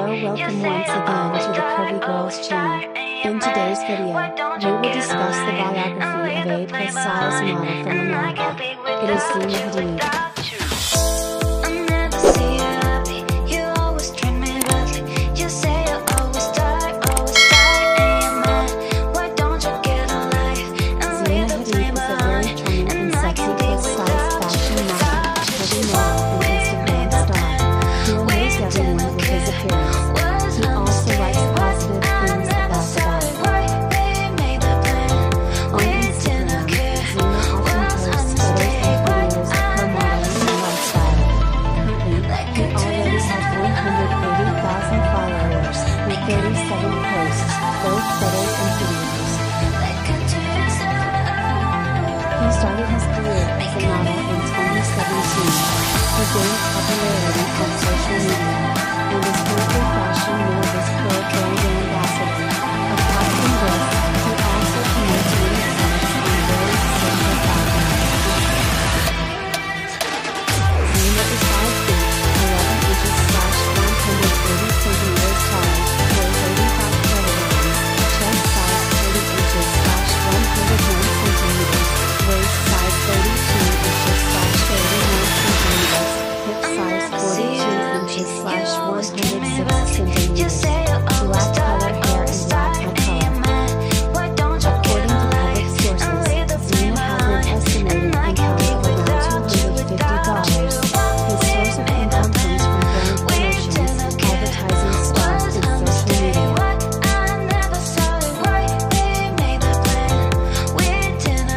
welcome once again to the Curvy Girls channel. In today's video, we will discuss the biography of a plus-size model from America. It is Zina hadid. He started his career as a model in 2017. He gained popularity on social media.